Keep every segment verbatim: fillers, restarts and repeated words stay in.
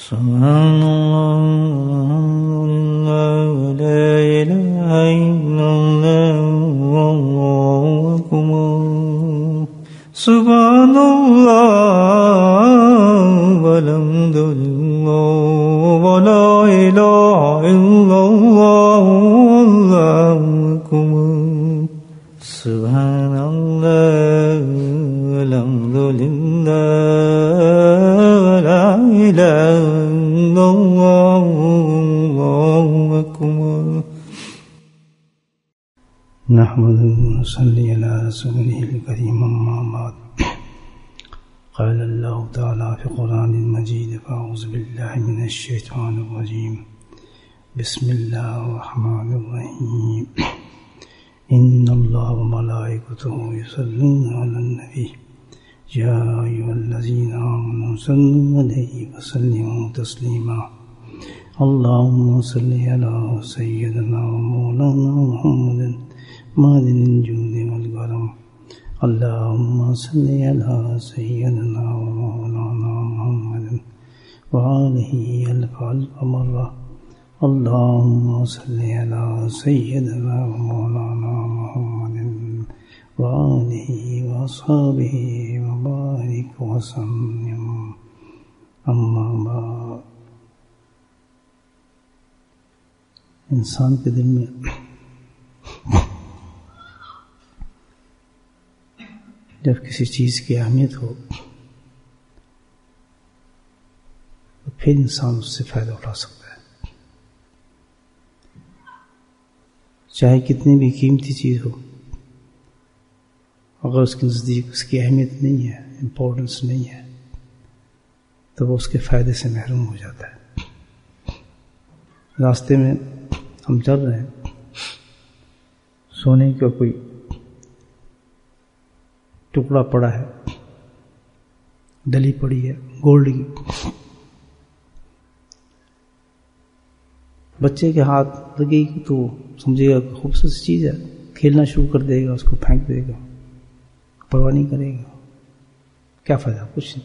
سبحان اللہ لا الہ الا اللہ واللہ اکبر سبحان اللہ والحمد للہ ولا الہ الا اللہ واللہ اکبر سبحان اللہ والحمد للہ ولا الہ الا اللہ واللہ اکبر نحمده ونصلي على رسوله الكريم أما بعد قال الله تعالى في القرآن المجيد فأعوذ بالله من الشيطان الرجيم بسم الله الرحمن الرحيم إن الله وملائكته يصلون على النبي يا أيها الذين آمنوا صلوا عليه وسلموا تسليما اللهم صل على سيدنا ومولانا محمد معدن الجود والكرم اللهم صل على سيدنا ومولانا محمد وآله ألف ألف مرة اللهم صل على سيدنا ومولانا محمد وآله وأصحابه وبارك وسلم أما بعد انسان کے دل میں جب کسی چیز کی اہمیت ہو تو پھر انسان اس سے فائدہ اٹھا سکتا ہے، چاہے کتنی بھی قیمتی چیز ہو، اگر اس کے نزدیک اس کی اہمیت نہیں ہے، امپورٹنس نہیں ہے، تو وہ اس کے فائدے سے محروم ہو جاتا ہے۔ راستے میں ہم چل رہے ہیں، سونے کا کوئی ٹکڑا پڑا ہے، ڈلی پڑی ہے گولڈ کی، بچے کے ہاتھ لگے گی تو سمجھے گا کہ خوبصورت چیز ہے، کھیلنا شروع کر دے گا، اس کو پھینک دے گا، پرواہ نہیں کرے گا، کیا فائدہ؟ کچھ نہیں۔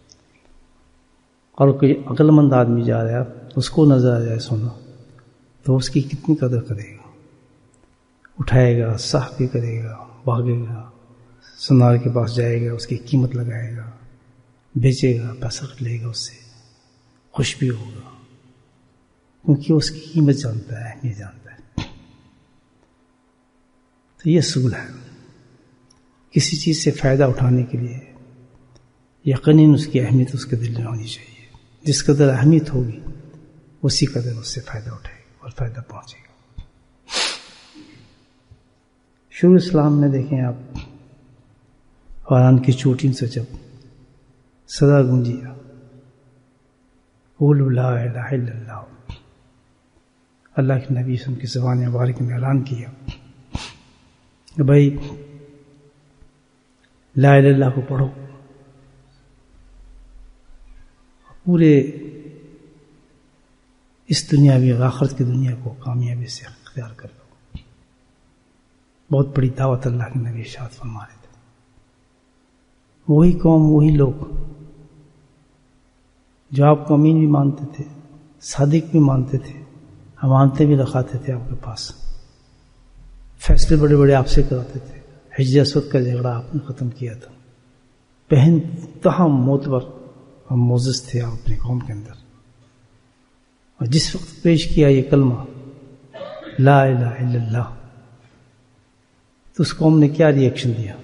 اور کوئی عقل مند آدمی جا رہا ہے، اس کو نظر آ جائے سونا تو اس کی کتنی قدر کرے گا، اٹھائے گا، صاف بھی کرے گا، بھاگے گا، سنار کے پاس جائے گا، اس کی قیمت لگائے گا، بیچے گا، پیسہ لے گا، اس سے خوش بھی ہوگا، کیونکہ اس کی قیمت جانتا ہے، اہمیت جانتا ہے۔ تو یہ اصول ہے، کسی چیز سے فائدہ اٹھانے کے لیے یقیناً اس کی اہمیت اس کے دل میں ہونی چاہیے، جس قدر اہمیت ہوگی اسی قدر اس سے فائدہ اٹھائے گا اور فائدہ پہنچے گا۔ شروع اسلام میں دیکھیں آپ، قرآن کی چوٹی سے جب صدا گونجی، قولوا لا الہ الا اللہ، اللہ کے نبی صلی اللہ علیہ وسلم کی زبان مبارک میں اعلان کیا کہ بھائی لا الہ الا اللہ کو پڑھو، پورے اس دنیاوی اور آخرت کی دنیا کو کامیابی سے اختیار کر لو۔ بہت بڑی دعوت اللہ کے نبی ارشاد فرما رہے تھے۔ وہی قوم، وہی لوگ جو آپ کو امین بھی مانتے تھے، صادق بھی مانتے تھے، امانتیں بھی رکھاتے تھے آپ کے پاس، فیصلے بڑے بڑے آپ سے کراتے تھے، حجر اسود کا جھگڑا آپ نے ختم کیا تھا، بہن تاہم معتبر اور معزز تھے آپ اپنی قوم کے اندر، اور جس وقت پیش کیا یہ کلمہ لا الہ الا اللہ تو اس قوم نے کیا ری ایکشن دیا؟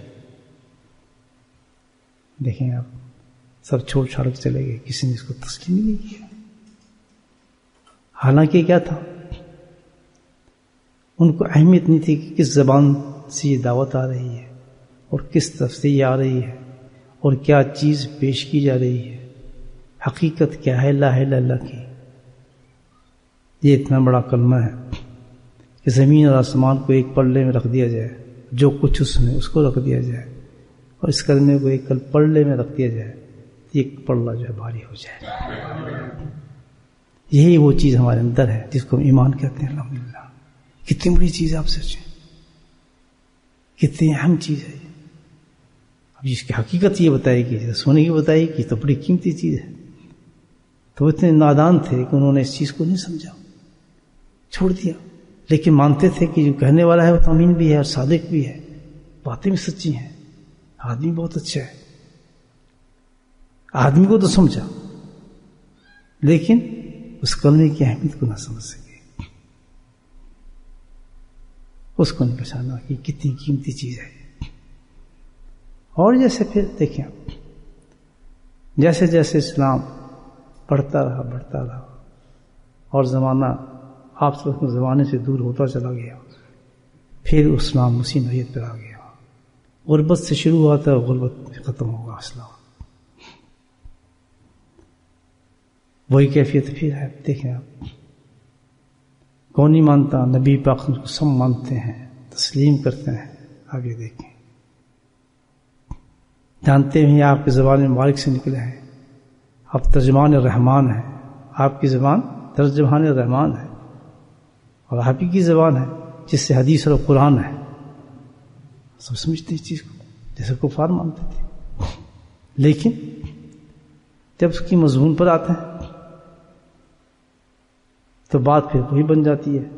دیکھیں آپ، سب چھوڑ چھاڑ کے چلے گئے، کسی نے اس کو تسلیم نہیں کیا۔ حالانکہ کیا تھا، ان کو اہمیت نہیں تھی کہ کس زبان سے یہ دعوت آ رہی ہے اور کس طرف سے یہ آ رہی ہے اور کیا چیز پیش کی جا رہی ہے، حقیقت کیا ہے لا الہ الا اللہ کی۔ یہ اتنا بڑا کلمہ ہے کہ زمین اور آسمان کو ایک پلڑے میں رکھ دیا جائے، جو کچھ اس میں اس کو رکھ دیا جائے، اور اس کلمے کو ایک پلڑے میں رکھ دیا جائے، ایک پلڑا جو ہے بھاری ہو جائے۔ یہی وہ چیز ہمارے اندر ہے جس کو ہم ایمان کہتے ہیں۔ الحمدللہ، کتنی بڑی چیز ہے، آپ سوچیں کتنی اہم چیز ہے۔ اب اس کی حقیقت یہ بتائے گی، سونے کی بتائے گی تو بڑی قیمتی چیز ہے، تو وہ اتنے نادان تھے کہ انہوں نے اس چیز کو نہیں سمجھا، چھوڑ دیا، لیکن مانتے تھے کہ جو کہنے والا ہے وہ امین بھی ہے اور صادق بھی ہے، باتیں بھی سچی ہیں، آدمی بہت اچھا ہے۔ آدمی کو تو سمجھا لیکن اس کلمے کی اہمیت کو نہ سمجھ سکے، اس کو نہیں پہچانا کہ کتنی قیمتی چیز ہے۔ اور جیسے پھر دیکھیں جیسے جیسے اسلام بڑھتا رہا بڑھتا رہا اور زمانہ آپ سب زمانے سے دور ہوتا چلا گیا، پھر اسلام اسی نوعیت پر آ گیا، غربت سے شروع ہوا تھا، غربت ختم ہوگا اسلام، وہی کیفیت پھر ہے۔ دیکھیں آپ، کون نہیں مانتا؟ نبی پاک کو سب مانتے ہیں، تسلیم کرتے ہیں۔ آگے دیکھیں، جانتے ہیں آپ کی زبان مبارک سے نکلے ہیں، آپ ترجمان رحمان ہیں، آپ کی زبان ترجمان رحمان ہے، اور آپ ہی کی زبان ہے جس سے حدیث اور قرآن ہے۔ سب سمجھتے ہیں اس چیز کو، جیسے کفار مانتے تھے، لیکن جب اس کی مضمون پر آتے ہیں تو بات پھر وہی بن جاتی ہے۔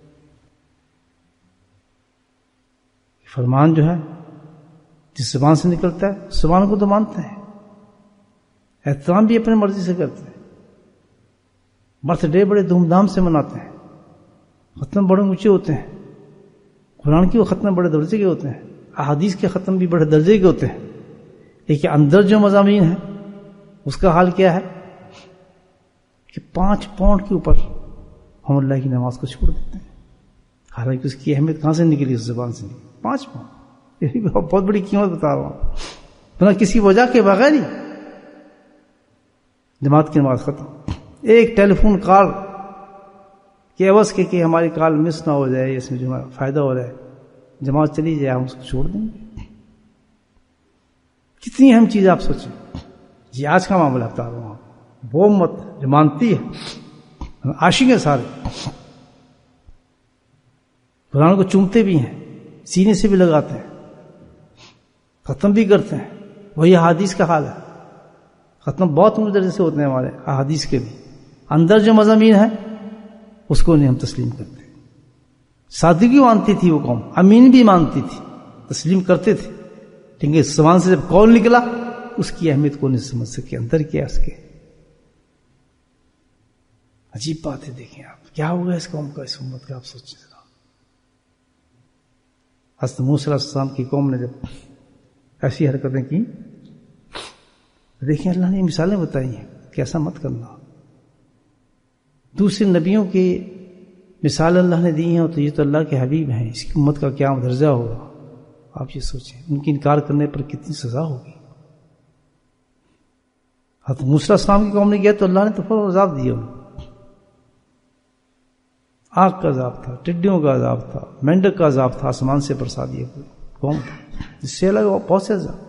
فرمان جو ہے جس زبان سے نکلتا ہے اس زبان کو تو مانتے ہیں، احترام بھی اپنے مرضی سے کرتے ہیں، برتھ ڈے بڑے دھوم دھام سے مناتے ہیں، ختم بڑے اونچے ہوتے ہیں، قرآن کے وہ ختم بڑے درجے کے ہوتے ہیں، احادیث کے ختم بھی بڑے درجے کے ہوتے ہیں، لیکن اندر جو مضامین ہیں اس کا حال کیا ہے کہ پانچ پاؤنڈ کے اوپر ہم اللہ کی نماز کو چھوڑ دیتے ہیں، حالانکہ اس کی اہمیت کہاں سے نکلی؟ اس زبان سے نکلی، پانچ پاؤنڈ، یہ بہت بڑی قیمت بتا رہا ہوں، بنا کسی وجہ کے بغیر ہی جماعت کی نماز ختم۔ ایک ٹیلی فون کال کے عوض کے کہ ہماری کال مس نہ ہو جائے، اس میں جو فائدہ ہو رہا ہے، جماعت چلی جائے، ہم اس کو چھوڑ دیں گے۔ کتنی اہم چیز آپ سوچیں۔ جی آج کا معاملہ بتا رہا ہوں، وہ امت جو مانتی ہے، عاشق ہیں سارے، قرآن کو چومتے بھی ہیں، سینے سے بھی لگاتے ہیں، ختم بھی کرتے ہیں، وہی احادیث کا حال ہے۔ ختم بہت اونچے درجے سے ہوتے ہیں ہمارے احادیث کے بھی، اندر جو مضامین ہے اس کو نہیں ہم تسلیم کرتے۔ صادقی مانتی تھی وہ قوم، امین بھی مانتی تھی، تسلیم کرتے تھے، لیکن اس زبان سے جب قول نکلا اس کی اہمیت کو نہیں سمجھ سکے، اندر کیا اس کے۔ عجیب بات ہے، دیکھیں آپ کیا ہوگا اس قوم کا، اس امت کا، آپ سوچیں ذرا۔ حضرت موسیٰ علیہ السلام کی قوم نے جب ایسی حرکتیں کی، دیکھیں اللہ نے مثالیں بتائی ہیں کہ ایسا مت کرنا۔ دوسرے نبیوں کی مثال اللہ نے دی ہیں، تو یہ تو اللہ کے حبیب ہیں، اس کی امت کا کیا درجہ ہوگا آپ یہ سوچیں، ان کی انکار کرنے پر کتنی سزا ہوگی۔ حضرت موسیٰ علیہ السلام کی قوم نے کیا تو اللہ نے تو فوراً عذاب دیا، آگ کا عذاب تھا، ٹڈیوں کا عذاب تھا، مینڈک کا عذاب تھا، آسمان سے برسا دیا قوم، جس سے الگ بہت سے عذاب۔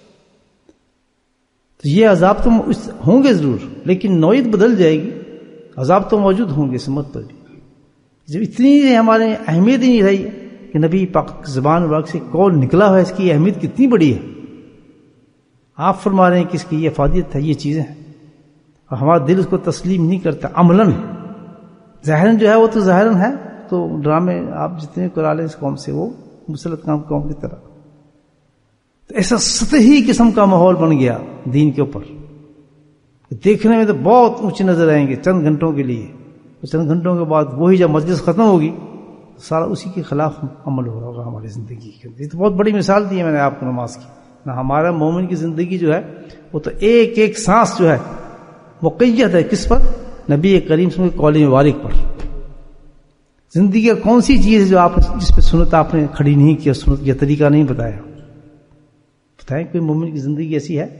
تو یہ عذاب تو ہوں گے ضرور، لیکن نوعیت بدل جائے گی، عذاب تو موجود ہوں گے سمت پر بھی۔ جب اتنی ہمارے اہمیت ہی نہیں رہی کہ نبی پاک زبان مبارک سے قول نکلا ہوا ہے، اس کی اہمیت کتنی بڑی ہے۔ آپ فرما رہے ہیں کہ اس کی یہ افادیت ہے، یہ چیزیں ہیں، اور ہمارا دل اس کو تسلیم نہیں کرتا عملاً۔ ظاہراً جو ہے وہ تو ظاہراً ہے، تو ڈرامے آپ جتنے کرا لیں اس قوم سے، وہ مسلط کام قوم کی طرح، تو ایسا سطحی قسم کا ماحول بن گیا دین کے اوپر، دیکھنے میں تو بہت اونچے نظر آئیں گے چند گھنٹوں کے لیے، چند گھنٹوں کے بعد وہی جب مجلس ختم ہوگی سارا اسی کے خلاف عمل ہو رہا ہوگا ہماری زندگی کے اندر۔ یہ تو بہت بڑی مثال دی ہے میں نے آپ کو نماز کی۔ نہ ہمارا مومن کی زندگی جو ہے وہ تو ایک ایک سانس جو ہے مقید ہے کس پر؟ نبی کریم صلی اللہ علیہ وسلم کے قول مبارک پر۔ زندگی کا کون سی چیز ہے جو آپ جس پہ سنت آپ نے کھڑی نہیں کی، سنت کا طریقہ نہیں بتایا؟ بتائیں کوئی مومن کی زندگی ایسی ہے؟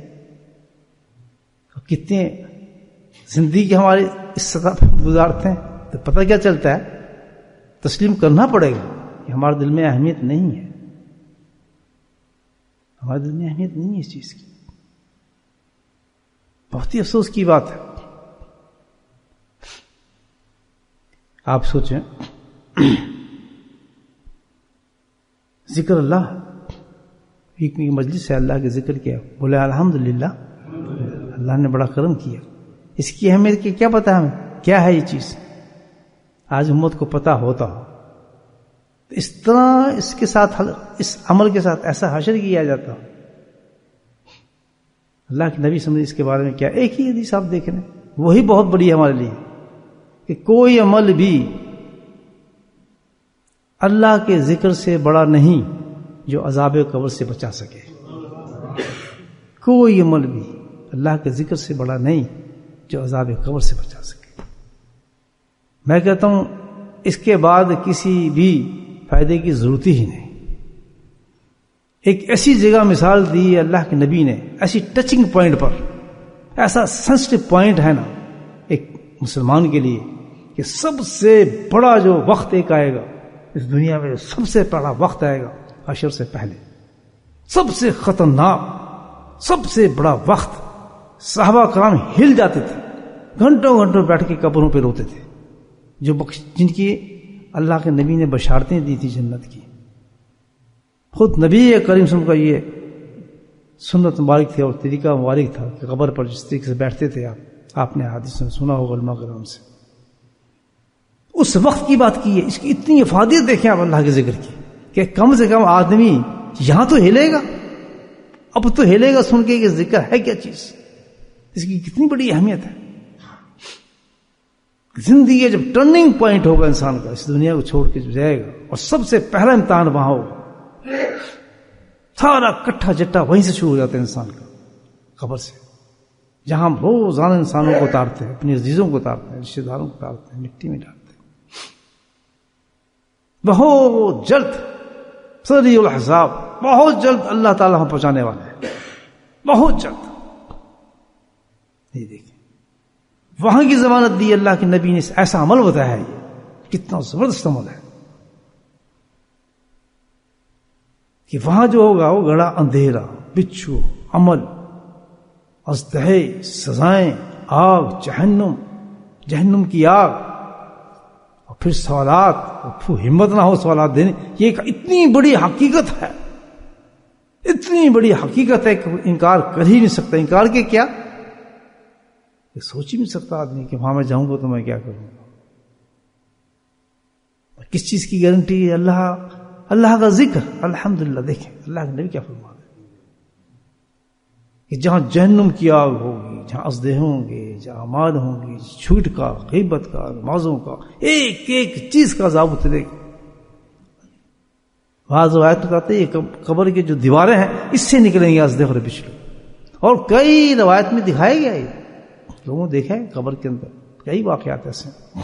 کتنے زندگی ہمارے اس سطح پہ گزارتے ہیں تو پتہ کیا چلتا ہے؟ تسلیم کرنا پڑے گا کہ ہمارے دل میں اہمیت نہیں ہے، ہمارے دل میں اہمیت نہیں ہے اس چیز کی۔ بہت ہی افسوس کی بات ہے۔ آپ سوچیں، ذکر اللہ، ایک مجلس ہے اللہ کے ذکر کیا، بولے الحمدللہ، اللہ نے بڑا کرم کیا، اس کی اہمیت کی کیا پتا ہمیں کیا ہے یہ چیز؟ آج امت کو پتا ہوتا ہو تو اس طرح اس کے ساتھ اس عمل کے ساتھ ایسا حشر کیا جاتا ہو. اللہ کے نبی صلی اللہ علیہ وسلم نے اس کے بارے میں کیا ایک ہی حدیث آپ دیکھ لیں, وہی بہت بڑی ہے ہمارے لیے کہ کوئی عمل بھی اللہ کے ذکر سے بڑا نہیں جو عذاب قبر سے بچا سکے. کوئی عمل بھی اللہ کے ذکر سے بڑا نہیں جو عذاب قبر سے بچا سکے. میں کہتا ہوں اس کے بعد کسی بھی فائدے کی ضرورت ہی نہیں. ایک ایسی جگہ مثال دی ہے اللہ کے نبی نے, ایسی ٹچنگ پوائنٹ پر, ایسا سینسٹیو پوائنٹ ہے نا ایک مسلمان کے لیے کہ سب سے بڑا جو وقت ایک آئے گا اس دنیا میں, سب سے بڑا وقت آئے گا حشر سے پہلے, سب سے خطرناک, سب سے بڑا وقت. صحابہ کرام ہل جاتے تھے, گھنٹوں گھنٹوں بیٹھ کے قبروں پہ روتے تھے, جو بخش جن کی اللہ کے نبی نے بشارتیں دی تھی جنت کی. خود نبی کریم صلی اللہ علیہ وسلم کا یہ سنت مبارک تھی اور طریقہ مبارک تھا کہ قبر پر جس طریقے سے بیٹھتے تھے آپ آپ نے حدیث میں سنا ہوگا علماء کرام سے. اس وقت کی بات کی ہے, اس کی اتنی افادیت دیکھیں آپ اللہ کے ذکر کی کہ کم سے کم آدمی یہاں تو ہلے گا, اب تو ہلے گا سن کے کہ ذکر ہے کیا چیز, اس کی کتنی بڑی اہمیت ہے. زندگی جب ٹرننگ پوائنٹ ہوگا انسان کا, اس دنیا کو چھوڑ کے جائے گا اور سب سے پہلا امتحان وہاں ہوگا. سارا کٹھا جٹا وہیں سے شروع ہو جاتا ہے انسان کا, قبر سے, جہاں ہم روزانہ انسانوں کو اتارتے ہیں, اپنی عزیزوں کو اتارتے ہیں, رشتے داروں کو اتارتے ہیں, مٹی میں ڈالتے ہیں. بہت جلد سری الحساب, بہت جلد اللہ تعالیٰ ہم پہنچانے والے ہیں, بہت جلد. یہ دیکھیں وہاں کی ضمانت دی اللہ کے نبی نے, ایسا عمل بتایا ہے, یہ کتنا زبردست عمل ہے کہ وہاں جو ہوگا وہ گڑا اندھیرا, بچھو, عمل, ازدہے, سزائیں, آگ, جہنم, جہنم کی آگ, اور پھر سوالات, اور پھر ہمت نہ ہو سوالات دینے. یہ ایک اتنی بڑی حقیقت ہے, اتنی بڑی حقیقت ہے کہ انکار کر ہی نہیں سکتا. انکار کے کیا, یہ سوچ ہی نہیں سکتا آدمی کہ وہاں میں جاؤں گا تو میں کیا کروں گا. کس چیز کی گارنٹی ہے؟ اللہ اللہ کا ذکر. الحمدللہ دیکھیں اللہ کے نبی کیا فرما ہے کہ جہاں جہنم کی آگ ہوگی, جہاں ازدے ہوں گے, جہاں اعمال ہوں گی, جھوٹ کا, غیبت کا, نمازوں کا, ایک ایک چیز کا عذاب اترے گا. بعض روایت بتاتے ہیں یہ قبر کی جو دیواریں ہیں اس سے نکلیں گے ازدے اور بچھڑے. اور کئی روایت میں دکھایا گیا ہے, لوگوں دیکھا ہے قبر کے اندر کئی واقعات ایسے ہیں,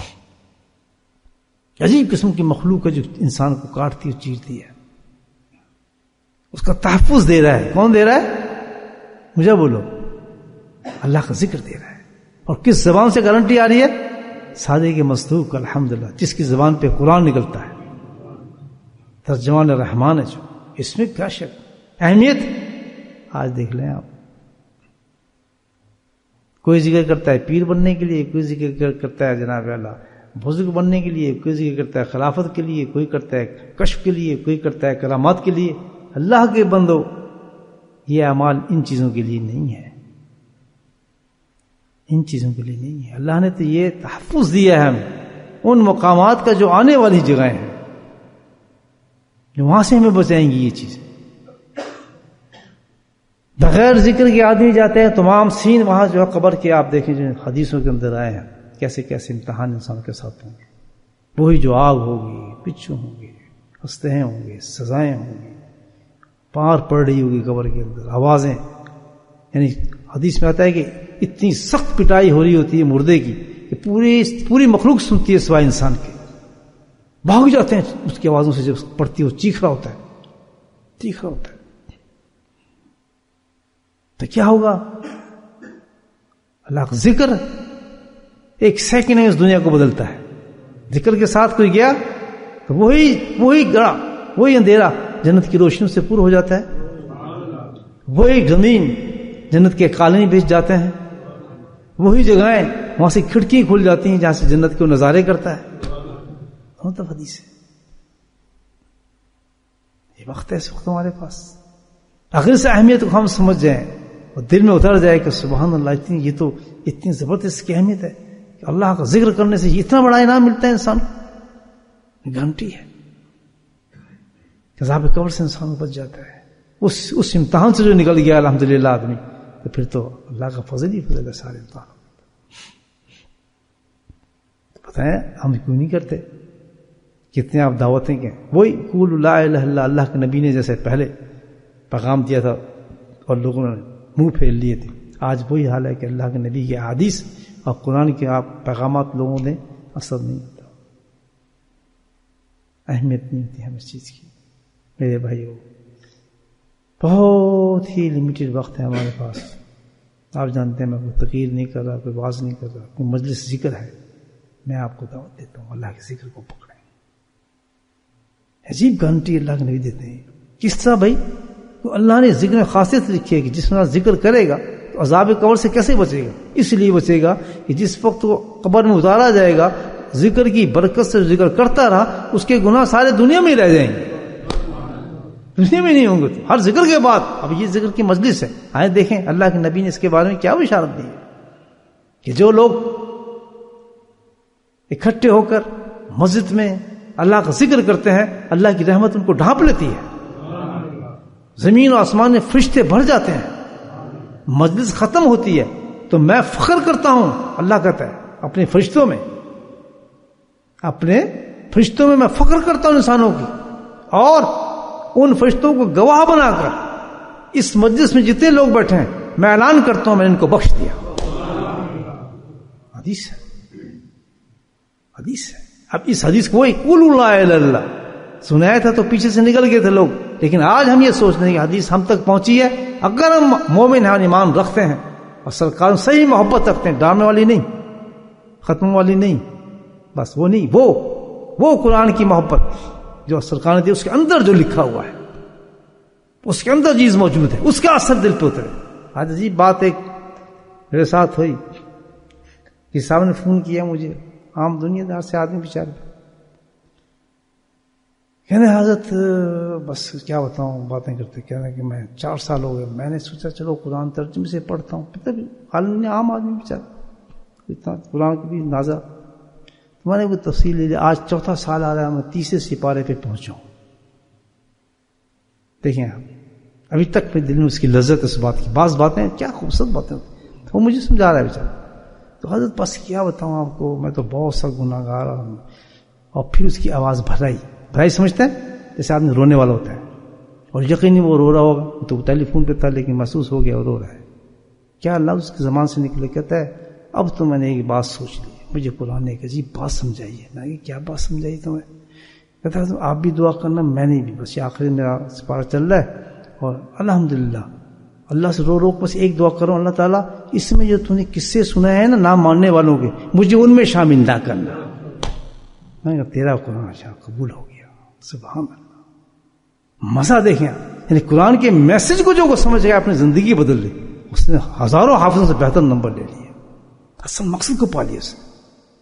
عجیب قسم کی مخلوق ہے جو انسان کو کاٹتی اور چیرتی ہے. اس کا تحفظ دے رہا ہے. کون دے رہا ہے؟ مجھے بولو. اللہ کا ذکر دے رہا ہے. اور کس زبان سے گارنٹی آ رہی ہے؟ سادے کے مصدوق الحمدللہ, جس کی زبان پہ قرآن نکلتا ہے, ترجمان رحمان ہے جو, اس میں کیا شک. اہمیت آج دیکھ لیں آپ, کوئی ذکر کرتا ہے پیر بننے کے لیے, کوئی ذکر کرتا ہے جناب اللہ بزرگ بننے کے لیے, کوئی ذکر کرتا ہے خلافت کے لیے, کوئی کرتا ہے کشف کے لیے, کوئی کرتا ہے کرامات کے لیے. اللہ کے بندو یہ اعمال ان چیزوں کے لیے نہیں ہے, ان چیزوں کے لیے نہیں ہے. اللہ نے تو یہ تحفظ دیا ہے ہمیں ان مقامات کا جو آنے والی جگہیں ہیں, جو وہاں سے ہمیں بچائیں گی یہ چیزیں. بغیر ذکر کے آدمی جاتے ہیں, تمام سین وہاں جو ہے قبر کے آپ دیکھیں جو حدیثوں کے اندر آئے ہیں, کیسے کیسے امتحان انسان کے ساتھ ہوں گے. وہی جو آگ ہوگی, بچھو ہوں گے, ہستہیں ہوں گے, سزائیں ہوں گی, پار پڑ رہی ہوگی قبر کے اندر, آوازیں. یعنی حدیث میں آتا ہے کہ اتنی سخت پٹائی ہو رہی ہوتی ہے مردے کی کہ پوری پوری مخلوق سنتی ہے سوائے انسان کے, بھاگ جاتے ہیں اس کی آوازوں سے. جب پڑتی ہو چیخ رہا ہوتا ہے, چیخ رہا ہوتا ہے. تو کیا ہوگا؟ اللہ کا ذکر ایک سیکنڈ میں اس دنیا کو بدلتا ہے. ذکر کے ساتھ کوئی گیا تو وہی وہی گڑا, وہی اندھیرا جنت کی روشنی سے پور ہو جاتا ہے. وہی زمین جنت کے قالین بھیج جاتے ہیں. وہی جگہیں وہاں سے کھڑکیاں کھل جاتی ہیں جہاں سے جنت کو نظارے کرتا ہے. مطلب حدیث ہے. یہ وقت ہے اس وقت ہمارے پاس. اگر اس اہمیت کو ہم سمجھ جائیں اور دل میں اتر جائے کہ سبحان اللہ، اتنی یہ تو اتنی زبردست اس کی اہمیت ہے کہ اللہ کا ذکر کرنے سے اتنا بڑا انعام ملتا ہے انسان کو، گارنٹی ہے کہ عذاب قبر سے انسان بچ جاتا ہے. اس اس امتحان سے جو نکل گیا الحمدللہ آدمی، تو پھر تو اللہ کا فضل ہی فضل ہے سارے امتحان. پتہ ہے ہم کیوں نہیں کرتے؟ کتنے آپ دعوتیں کہ وہی قول لا الہ الا اللہ کے نبی نے جیسے پہلے پیغام دیا تھا اور لوگوں نے منہ پھیر لیے تھے، آج وہی حال ہے کہ اللہ کے نبی کے احادیث اور قرآن کے آپ پیغامات لوگوں نے اثر نہیں ہوتا، اہمیت نہیں ہوتی ہم اس چیز کی. میرے بھائیو، بہت ہی لمیٹڈ وقت ہے ہمارے پاس. آپ جانتے ہیں میں کوئی تقریر نہیں کر رہا، کوئی واعظ نہیں کر رہا، کوئی مجلس ذکر ہے. میں آپ کو دعوت دیتا ہوں اللہ کے ذکر کو پکڑیں. عجیب گارنٹی اللہ کے نبی دیتے ہیں. کس طرح بھائی؟ تو اللہ نے ذکر میں خاصیت لکھی ہے کہ جس طرح ذکر کرے گا تو عذاب قبر سے کیسے بچے گا؟ اس لیے بچے گا کہ جس وقت وہ قبر میں اتارا جائے گا، ذکر کی برکت سے ذکر کرتا رہا، اس کے گناہ سارے دنیا میں ہی رہ جائیں گے، دنیا میں نہیں ہوں گے. ہر ذکر کے بعد اب یہ ذکر کی مجلس ہے. آئے دیکھیں اللہ کے نبی نے اس کے بارے میں کیا بشارت دی ہے کہ جو لوگ اکٹھے ہو کر مسجد میں اللہ کا ذکر کرتے ہیں، اللہ کی رحمت ان کو ڈھانپ لیتی ہے، زمین و آسمان میں فرشتے بھر جاتے ہیں. مجلس ختم ہوتی ہے تو میں فخر کرتا ہوں، اللہ کہتا ہے اپنے فرشتوں میں، اپنے فرشتوں میں میں فخر کرتا ہوں انسانوں کی، اور ان فرشتوں کو گواہ بنا کر اس مجلس میں جتنے لوگ بیٹھے ہیں میں اعلان کرتا ہوں میں نے ان کو بخش دیا. حدیث ہے، حدیث ہے. اب اس حدیث کو وہی قول لا الہ الا اللہ سنایا تھا تو پیچھے سے نکل گئے تھے لوگ، لیکن آج ہم یہ سوچ رہے ہیں کہ حدیث ہم تک پہنچی ہے. اگر ہم مومن ہیں، ایمان رکھتے ہیں اور سرکار صحیح محبت رکھتے ہیں، ڈرامے والی نہیں، ختم والی نہیں، بس وہ نہیں، وہ وہ قرآن کی محبت جو سرکار نے دی، اس کے اندر جو لکھا ہوا ہے، اس کے اندر چیز موجود ہے، اس کا اثر دل پہ اترے. آج عجیب بات ایک میرے ساتھ ہوئی کہ صاحب نے فون کیا مجھے، عام دنیا دار سے آدمی بیچارے، کہنے حضرت بس کیا بتاؤں، باتیں کرتے کہنے کہ میں چار سال ہو گئے، میں نے سوچا چلو قرآن ترجمے سے پڑھتا ہوں. پتہ بھی عالم عام آدمی بیچارہ اتنا قرآن کو بھی نازا، میں نے وہ تفصیل لے لیا. آج چوتھا سال آ رہا ہے، میں تیسرے سپارے پہ پہنچا ہوں. دیکھیں آپ، ابھی تک میرے دل میں اس کی لذت اس بات کی. بعض باتیں کیا خوبصورت باتیں وہ مجھے سمجھا رہا ہے بیچارہ. تو حضرت بس کیا بتاؤں آپ کو، میں تو بہت سا گناہ گار ہوں. اور پھر اس کی آواز بھرائی بھرائی سمجھتے ہیں جیسے آدمی رونے والا ہوتا ہے، اور یقینی وہ رو رہا ہوگا، تو وہ ٹیلی فون پہ تھا لیکن محسوس ہو گیا وہ رو رہا ہے. کیا اللہ اس کے زبان سے نکلے، کہتا ہے اب تو میں نے ایک بات سوچ لی، مجھے قرآن نے ایک عجیب بات سمجھائی ہے. میں نے کیا بات سمجھائی تمہیں؟ کہتا ہے آپ بھی دعا کرنا، میں نے بھی. بس یہ آخری میرا سپارہ چل رہا ہے اور الحمدللہ اللہ سے رو رو بس ایک دعا کرو، اللہ تعالیٰ اس میں جو تم نے قصے سنا ہے نا نہ ماننے والوں کے، مجھے ان میں شامل نہ کرنا. میں کہا تیرا قرآن شاہ قبول ہو گیا. سبحان اللہ، مزہ دیکھیں. یعنی قرآن کے میسج کو جو کو سمجھ گیا اپنی زندگی بدل لی، اس نے ہزاروں حافظوں سے بہتر نمبر لے لیے، اصل مقصد کو پا لیا اس نے.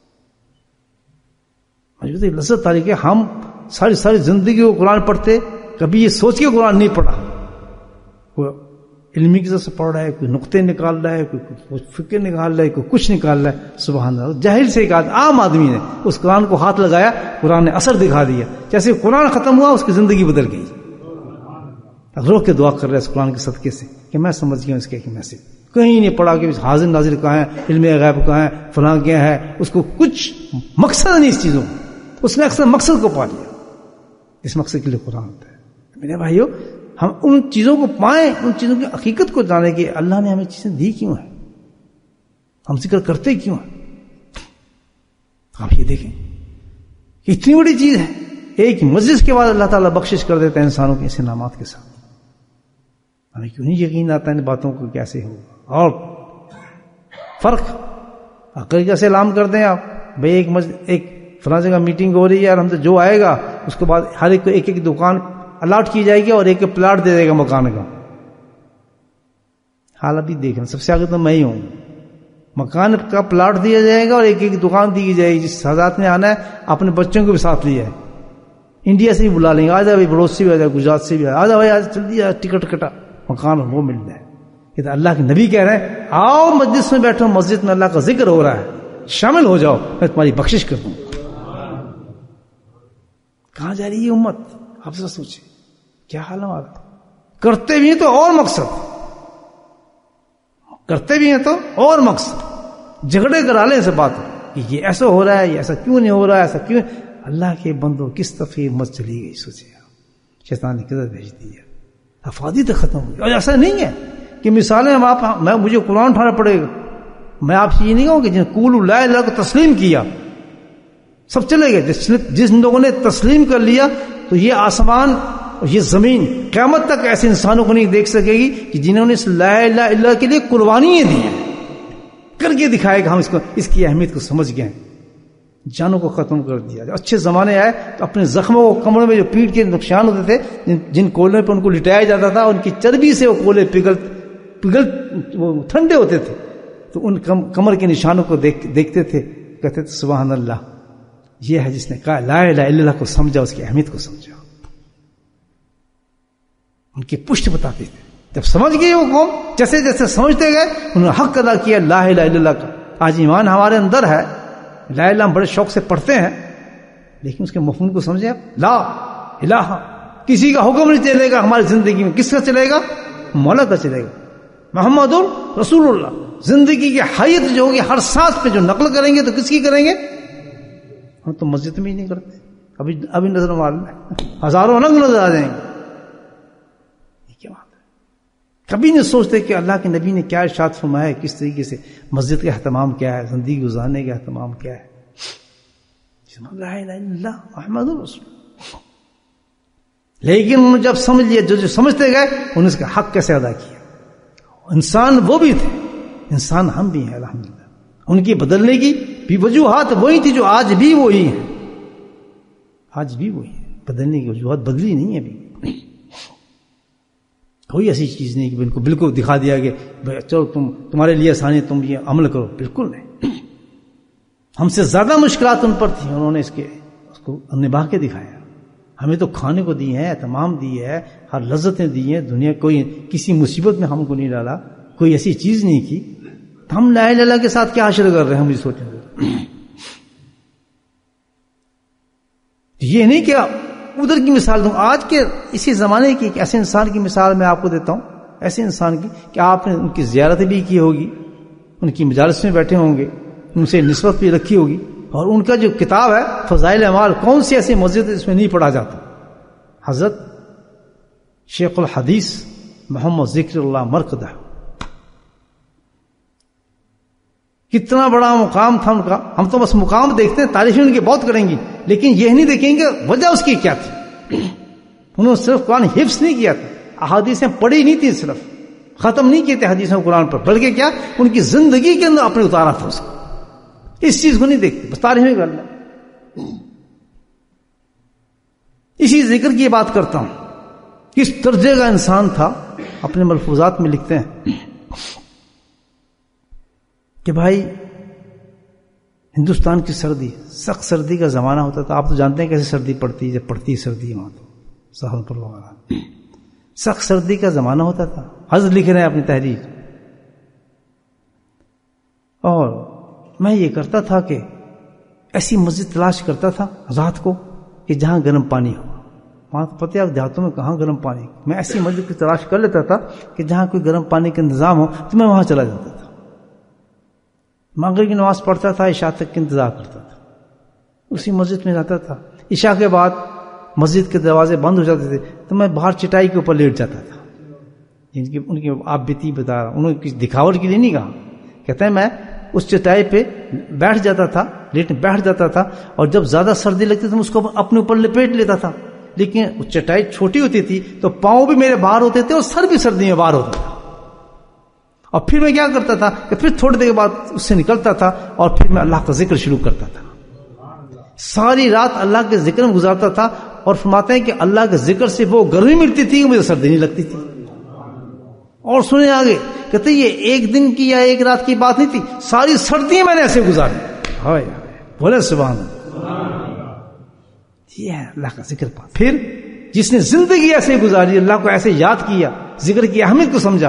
مجھے لذت تاریخ ہے، ہم ساری ساری زندگی کو قرآن پڑھتے، کبھی یہ سوچ کے قرآن نہیں پڑھا. کوئی علمی کی طرف سے پڑھ رہا ہے، کوئی نقطے نکال رہا ہے، کوئی فکر نکال رہا ہے، کوئی کچھ نکال رہا ہے. سبحان اللہ، جاہل سے ایک عام آدمی نے اس قرآن کو ہاتھ لگایا، قرآن نے اثر دکھا دیا. جیسے قرآن ختم ہوا اس کی زندگی بدل گئی. رو کے دعا کر رہا ہے اس قرآن کے صدقے سے کہ میں سمجھ گیا اس کے میسج. کہیں نہیں پڑھا کہ حاضر ناظر کہاں ہے، علم غیب کہاں ہے، فلاں کیا ہے. اس کو کچھ مقصد نہیں اس چیزوں کو، اس نے اکثر مقصد کو پا لیا. اس مقصد کے لیے قرآن ہوتا ہے. میرے بھائیو، ہم ان چیزوں کو پائیں، ان چیزوں کی حقیقت کو جانے کہ اللہ نے ہمیں چیزیں دی کیوں ہیں، ہم ذکر کرتے کیوں ہیں. آپ یہ دیکھیں اتنی بڑی چیز ہے، ایک مجلس کے بعد اللہ تعالیٰ بخشش کر دیتا ہے انسانوں کے اس انعامات کے ساتھ. ہمیں کیوں نہیں یقین آتا ان باتوں کو کیسے ہوگا. اور فرق عقل کیسے اعلان کر دیں آپ، بھئی ایک مجلس ایک فلاں جگہ میٹنگ ہو رہی ہے اور ہم سے جو آئے گا اس کے بعد ہر ایک کو ایک ایک دکان الاٹ کی جائے گی اور ایک ایک پلاٹ دے دے گا مکان کا. حال ابھی دیکھنا، سب سے آگے تو میں ہی ہوں. مکان کا پلاٹ دیا جائے گا اور ایک ایک دکان دی جائے گی. جس حضرات نے آنا ہے اپنے بچوں کو بھی ساتھ لیا ہے، انڈیا سے بھی بلا لیں گے، آ جا بھائی، پڑوس سے بھی آ جائے، گجرات سے بھی آ جا بھائی، آج جلدی ٹکٹ کٹا، مکان وہ مل جائے. کہ اللہ کے نبی کہہ رہے ہیں آؤ مجلس میں بیٹھو، مسجد میں اللہ کا ذکر ہو رہا ہے، شامل ہو جاؤ، میں تمہاری بخشش کر دوں. کہاں جا رہی ہے امت؟ آپ سے سوچیں کیا حال ہمارا. کرتے بھی ہیں تو اور مقصد، کرتے بھی ہیں تو اور مقصد، جھگڑے کرا لیں سے بات کہ یہ ایسا ہو رہا ہے، یہ ایسا کیوں نہیں ہو رہا ہے، ایسا کیوں. اللہ کے بندو کس تفریح مت چلی گئی. سوچے شیطان نے کدھر بھیج دی ہے، افادی تو ختم ہوئی. اور ایسا نہیں ہے کہ مثالیں ہم آپ میں مجھے قرآن اٹھانا پڑے گا. میں آپ سے یہ نہیں کہوں کہ جن قول لا الہ کو تسلیم کیا سب چلے گئے. جس جس لوگوں نے تسلیم کر لیا تو یہ آسمان اور یہ زمین قیامت تک ایسے انسانوں کو نہیں دیکھ سکے گی کہ جنہوں نے اس لا الہ الا اللہ کے لیے قربانیاں دی ہیں، کر کے دکھائے گا. ہم اس کو اس کی اہمیت کو سمجھ گئے، جانوں کو ختم کر دیا. اچھے زمانے آئے تو اپنے زخموں کو کمروں میں جو پیٹ کے نقصان ہوتے تھے، جن, جن کولوں پہ ان کو لٹایا جاتا تھا، ان کی چربی سے وہ کولے پگھل پگھل وہ ٹھنڈے ہوتے تھے، تو ان کم, کمر کے نشانوں کو دیکھ, دیکھتے تھے، کہتے تھے سبحان اللہ، یہ ہے جس نے کہا لا الہ الا اللہ کو سمجھا، اس کی اہمیت کو سمجھا. ان کی پشت بتاتے تھے. جب سمجھ گئے وہ قوم، جیسے جیسے سمجھتے گئے انہوں نے حق ادا کیا لا الہ الا اللہ کا. آج ایمان ہمارے اندر ہے، لا الہ ہم بڑے شوق سے پڑھتے ہیں، لیکن اس کے مفہوم کو سمجھے. لا الہ کسی کا حکم نہیں چلے گا ہماری زندگی میں. کس کا چلے گا؟ مولا کا چلے گا. محمد رسول اللہ. زندگی کی حیت جو ہوگی ہر سانس پہ جو نقل کریں گے تو کس کی کریں گے؟ ہم تو مسجد میں ہی نہیں کرتے. ابھی ابھی نظر مار لیں، ہزاروں الگ نظر آ جائیں گے. یہ کیا بات ہے؟ کبھی نہیں سوچتے کہ اللہ کے نبی نے کیا ارشاد فرمایا ہے، کس طریقے سے مسجد کا اہتمام کیا ہے، زندگی گزارنے کا اہتمام کیا ہے. لا الہ الا اللہ محمد رسول. لیکن انہوں نے جب سمجھ لیا، جو جو سمجھتے گئے انہوں نے اس کا حق کیسے ادا کیا. انسان وہ بھی تھے، انسان ہم بھی ہیں الحمدللہ. ان کی بدلنے کی بھی وجوہات وہی تھی جو آج بھی وہی ہیں. آج بھی وہی ہیں، بدلنے کی وجوہات بدلی نہیں ہے ابھی. کوئی ایسی چیز نہیں کہ ان کو بالکل دکھا دیا کہ چلو تم تمہارے لیے آسانی، تم یہ عمل کرو. بالکل نہیں. ہم سے زیادہ مشکلات ان پر تھیں، انہوں نے اس کے اس کو نبھا کے دکھایا. ہمیں تو کھانے کو دی ہے، اہتمام دی ہے، ہر لذتیں دی ہیں. دنیا کوئی کسی مصیبت میں ہم کو نہیں ڈالا، کوئی ایسی چیز نہیں کی. ہم لا الہ الا اللہ کے ساتھ کیا حشر کر رہے ہیں؟ ہم یہ سوچیں گے. یہ نہیں کہ ادھر کی مثال دوں، آج کے اسی زمانے کی ایک ایسے انسان کی مثال میں آپ کو دیتا ہوں. ایسے انسان کی کہ آپ نے ان کی زیارت بھی کی ہوگی، ان کی مجالس میں بیٹھے ہوں گے، ان سے نسبت بھی رکھی ہوگی، اور ان کا جو کتاب ہے فضائل اعمال، کون سی ایسی مسجد ہے اس میں نہیں پڑھا جاتا؟ حضرت شیخ الحدیث محمد ذکر اللہ مرقدہ، کتنا بڑا مقام تھا ان کا. ہم تو بس مقام دیکھتے ہیں، تعریفیں ان کی بہت کریں گی، لیکن یہ نہیں دیکھیں گے وجہ اس کی کیا تھی. انہوں نے صرف قرآن حفظ نہیں کیا تھا، احادیثیں پڑھی نہیں تھی، صرف ختم نہیں کیے تھے حدیثوں قرآن پر، بلکہ کیا ان کی زندگی کے اندر اپنے اتارا تھا اس کو. اس چیز کو نہیں دیکھتے، بس تعریفیں کر لیں. اسی ذکر کی بات کرتا ہوں، کس درجے کا انسان تھا. اپنے ملفوظات میں لکھتے ہیں کہ بھائی ہندوستان کی سردی، سخت سردی کا زمانہ ہوتا تھا. آپ تو جانتے ہیں کیسے سردی پڑتی ہے، جب پڑتی ہے سردی وہاں تو سہارنپور وغیرہ، سخت سردی کا زمانہ ہوتا تھا. حضرت لکھ رہے ہیں اپنی تحریر، اور میں یہ کرتا تھا کہ ایسی مسجد تلاش کرتا تھا رات کو کہ جہاں گرم پانی ہو. وہاں پتہ ہے دیہاتوں میں کہاں گرم پانی. میں ایسی مسجد کی تلاش کر لیتا تھا کہ جہاں کوئی گرم پانی کا انتظام ہو تو میں وہاں چلا جاتا تھا. مغرب کی نماز پڑھتا تھا، عشاء تک کا انتظار کرتا تھا، اسی مسجد میں جاتا تھا. عشاء کے بعد مسجد کے دروازے بند ہو جاتے تھے تو میں باہر چٹائی کے اوپر لیٹ جاتا تھا. ان کی ان کی آپ بیتی بتا رہا ہوں، انہوں نے دکھاوٹ کے لیے نہیں کہا. کہتے ہیں میں اس چٹائی پہ بیٹھ جاتا تھا، لیٹ بیٹھ جاتا تھا، اور جب زیادہ سردی لگتی تو میں اس کو اپنے اوپر لپیٹ لیتا تھا. لیکن وہ چٹائی چھوٹی ہوتی تھی تو پاؤں بھی میرے باہر ہوتے تھے اور سر بھی سردی میں باہر ہوتا تھا. اور پھر میں کیا کرتا تھا کہ پھر تھوڑی دیر کے بعد اس سے نکلتا تھا اور پھر میں اللہ کا ذکر شروع کرتا تھا. ساری رات اللہ کے ذکر میں گزارتا تھا. اور فرماتے ہیں کہ اللہ کے ذکر سے وہ گرمی ملتی تھی کہ مجھے سردی نہیں لگتی تھی. اور سنیں آگے، کہتے یہ ایک دن کی یا ایک رات کی بات نہیں تھی، ساری سردیاں میں نے ایسے گزاری. ہائے بولے سبحان اللہ. یہ ہے اللہ کا ذکر پا. پھر جس نے زندگی ایسے گزاری، اللہ کو ایسے یاد کیا، ذکر کی اہمیت کو سمجھا،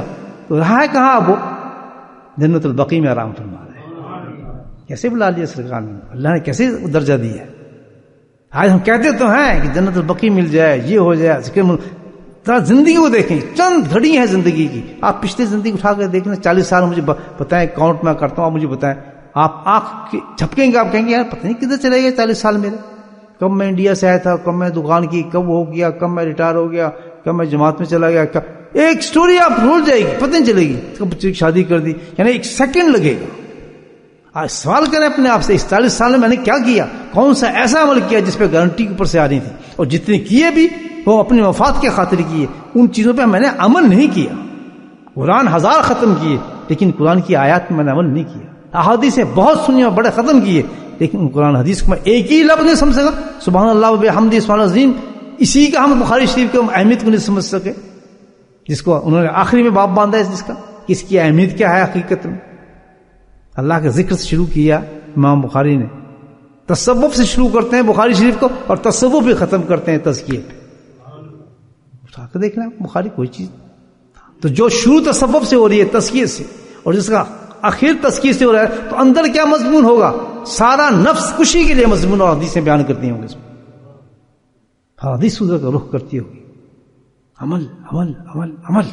تو رہا ہے کہاں اب وہ؟ جنت البقیع میں آرام فرما رہے ہیں. کیسے بلا لیا سرکار نے, اللہ نے کیسے درجہ دیا ہے. آج ہم کہتے تو ہیں کہ جنت البقیع مل جائے, یہ ہو جائے, ذکر ذرا زندگی کو دیکھیں, چند گھڑی ہے زندگی کی. آپ پچھلی زندگی اٹھا کر دیکھ لیں, چالیس سال مجھے بتائیں, کاؤنٹ میں کرتا ہوں, آپ مجھے بتائیں. آپ آنکھ جھپکیں گے, آپ کہیں گے یار پتہ نہیں کدھر چلے گئے چالیس سال میرے. کب میں انڈیا سے آیا تھا, کب میں دکان کی, کب ہو گیا, کب میں ریٹائر ہو گیا, کب میں جماعت میں چلا گیا. ایک سٹوری آپ بھول جائے گی, پتہ نہیں چلے گی. کب بچے کی شادی کر دی, یعنی ایک سیکنڈ لگے گا. آج سوال کریں اپنے آپ سے, اس چالیس سال میں میں نے کیا کیا, کون سا ایسا عمل کیا جس پہ گارنٹی کے اوپر سے آ رہی تھی, اور جتنے کیے بھی وہ اپنی وفات کے خاطر کیے, ان چیزوں پہ میں نے عمل نہیں کیا. قرآن ہزار ختم کیے لیکن قرآن کی آیات میں میں نے عمل نہیں کیا. احادیثیں بہت سنی اور بڑے ختم کیے لیکن قرآن حدیث کو میں ایک ہی لفظ نہیں سمجھ سکا, سبحان اللہ و بحمدہ سبحان اللہ العظیم. اسی کا ہم بخاری شریف کی اہمیت کو نہیں سمجھ سکے, جس کو انہوں نے آخری میں باب باندھا ہے, جس کا اس کی اہمیت کیا ہے حقیقت میں. اللہ کے ذکر سے شروع کیا امام بخاری نے, تصوف سے شروع کرتے ہیں بخاری شریف کو, اور تصوف بھی ختم کرتے ہیں تزکیے پہ. اٹھا کے دیکھنا بخاری کوئی چیز. تو جو شروع تصوف سے ہو رہی ہے, تزکیے سے, اور جس کا آخر تزکیے سے ہو رہا ہے, تو اندر کیا مضمون ہوگا, سارا نفس کشی کے لیے مضمون اور حدیثیں بیان کرتی ہوں گے. اس میں حدیث کا رخ کرتی ہوگی, عمل عمل عمل عمل.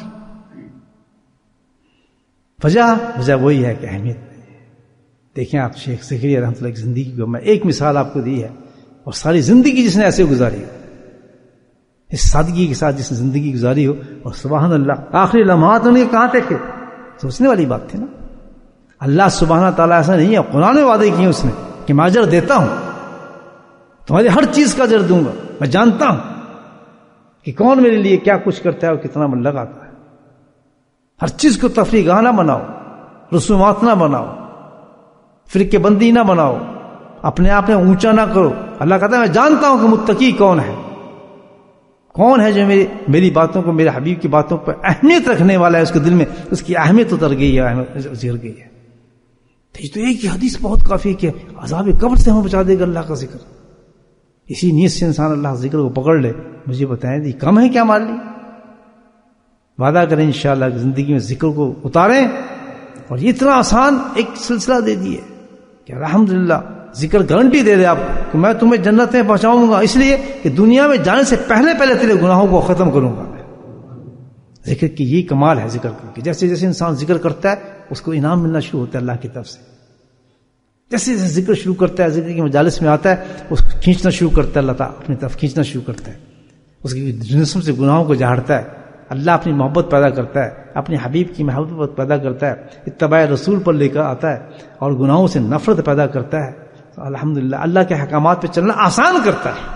وجہ وجہ وہی ہے کہ اہمیت. دیکھیں آپ شیخ زکریا رحمۃ اللہ کی زندگی کو میں ایک مثال آپ کو دی ہے, اور ساری زندگی جس نے ایسے گزاری ہو, اس سادگی کے ساتھ جس نے زندگی گزاری ہو, اور سبحان اللہ آخری لمحات انہیں کہاں تک, سوچنے والی بات تھی نا. اللہ سبحانہ تعالیٰ ایسا نہیں ہے, قرآن میں وعدے کیے اس نے کہ میں اجر دیتا ہوں, تمہاری ہر چیز کا اجر دوں گا. میں جانتا ہوں کہ کون میرے لیے کیا کچھ کرتا ہے اور کتنا من لگاتا ہے. ہر چیز کو تفریح گاہ نہ بناؤ, رسومات نہ بناؤ, فرقے بندی نہ بناؤ, اپنے آپ میں اونچا نہ کرو. اللہ کہتا ہے میں جانتا ہوں کہ متقی کون ہے, کون ہے جو میری میری باتوں کو, میرے حبیب کی باتوں پر اہمیت رکھنے والا ہے. اس کے دل میں اس کی اہمیت اتر گئی ہے, گر گئی ہے. تو ایک ہی حدیث بہت کافی کہ عذاب قبر سے ہمیں بچا دے گا اللہ کا ذکر. اسی نیت سے انسان اللہ ذکر کو پکڑ لے. مجھے بتائیں یہ کم ہے کیا ہمارے لیے؟ وعدہ کریں انشاءاللہ کہ زندگی میں ذکر کو اتاریں, اور یہ اتنا آسان ایک سلسلہ دے دیے کہ الحمدللہ ذکر گارنٹی دے دے آپ کہ میں تمہیں جنت میں پہنچاؤں گا, اس لیے کہ دنیا میں جانے سے پہلے پہلے تیرے گناہوں کو ختم کروں گا. ذکر کی یہی کمال ہے ذکر کی, جیسے جیسے انسان ذکر کرتا ہے اس کو انعام ملنا شروع ہوتا ہے اللہ کی طرف سے. جیسے جیسے ذکر شروع کرتا ہے, ذکر کی مجالس میں آتا ہے, اس کو کھینچنا شروع کرتا ہے, اللہ تعالیٰ اپنی طرف کھینچنا شروع کرتا ہے, اس کی جسم سے گناہوں کو جھاڑتا ہے. اللہ اپنی محبت پیدا کرتا ہے, اپنے حبیب کی محبت پیدا کرتا ہے, اتباع رسول پر لے کر آتا ہے, اور گناہوں سے نفرت پیدا کرتا ہے. تو الحمدللہ اللہ کے احکامات پہ چلنا آسان کرتا ہے.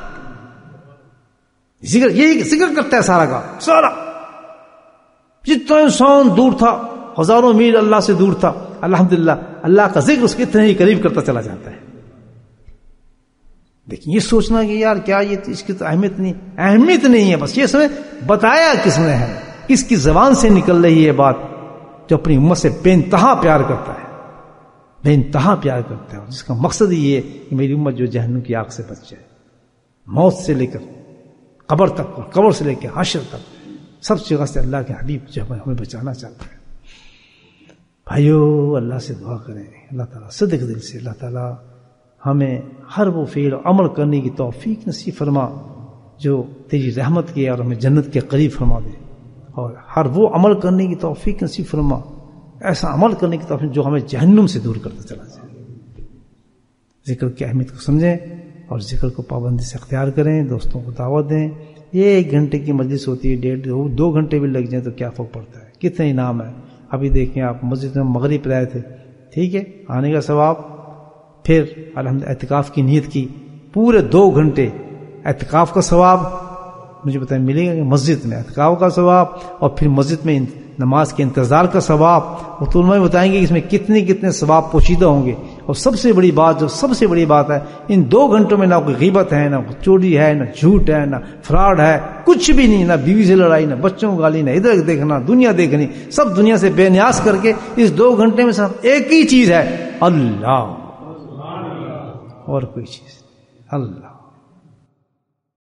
ذکر یہی ذکر کرتا ہے سارا کا سارا. جتنا انسان دور تھا, ہزاروں میل اللہ سے دور تھا, الحمدللہ اللہ کا ذکر اس کے اتنے ہی قریب کرتا چلا جاتا ہے. لیکن یہ سوچنا کہ یار کیا یہ اس کی تو اہمیت نہیں, اہمیت نہیں ہے, بس یہ سمجھ بتایا کس نے ہے, کس کی زبان سے نکل رہی ہے بات, جو اپنی امت سے بے انتہا پیار کرتا ہے, بے انتہا پیار کرتا ہے, جس کا مقصد یہ ہے کہ میری امت جو جہنم کی آگ سے بچ جائے, موت سے لے کر قبر تک, اور قبر سے لے کے حشر تک, سب جگہ سے اللہ کے حبیب جو ہمیں بچانا چاہتا ہے. بھائیو اللہ سے دعا کریں, اللہ تعالیٰ صدق دل سے اللہ تعالیٰ ہمیں ہر وہ فعل عمل کرنے کی توفیق نصیب فرما جو تیری رحمت کے اور ہمیں جنت کے قریب فرما دے, اور ہر وہ عمل کرنے کی توفیق نصیب فرما, ایسا عمل کرنے کی توفیق جو ہمیں جہنم سے دور کرتا چلا جائے. ذکر کی اہمیت کو سمجھیں اور ذکر کو پابندی سے اختیار کریں, دوستوں کو دعوت دیں. یہ ایک گھنٹے کی مجلس ہوتی ہے, ڈیڑھ دو گھنٹے بھی لگ جائیں تو کیا فرق پڑتا ہے, کتنا انعام ہے. ابھی دیکھیں آپ مسجد میں مغرب پہ آئے تھے, ٹھیک ہے, آنے کا ثواب, پھر الحمد اعتکاف کی نیت کی, پورے دو گھنٹے اعتکاف کا ثواب مجھے بتائیں ملے گا کہ مسجد میں اعتکاف کا ثواب, اور پھر مسجد میں نماز کے انتظار کا ثواب. وہ تو میں بتائیں گے کہ اس میں کتنے کتنے ثواب پوشیدہ ہوں گے. اور سب سے بڑی بات, جو سب سے بڑی بات ہے, ان دو گھنٹوں میں نہ کوئی غیبت ہے, نہ چوری ہے, نہ جھوٹ ہے, نہ فراڈ ہے, کچھ بھی نہیں, نہ بیوی سے لڑائی, نہ بچوں کو گالی, نہ ادھر دیکھنا, دنیا دیکھنی, سب دنیا سے بے نیاز کر کے اس دو گھنٹے میں صرف ایک ہی چیز ہے, اللہ, اور کوئی چیز اللہ.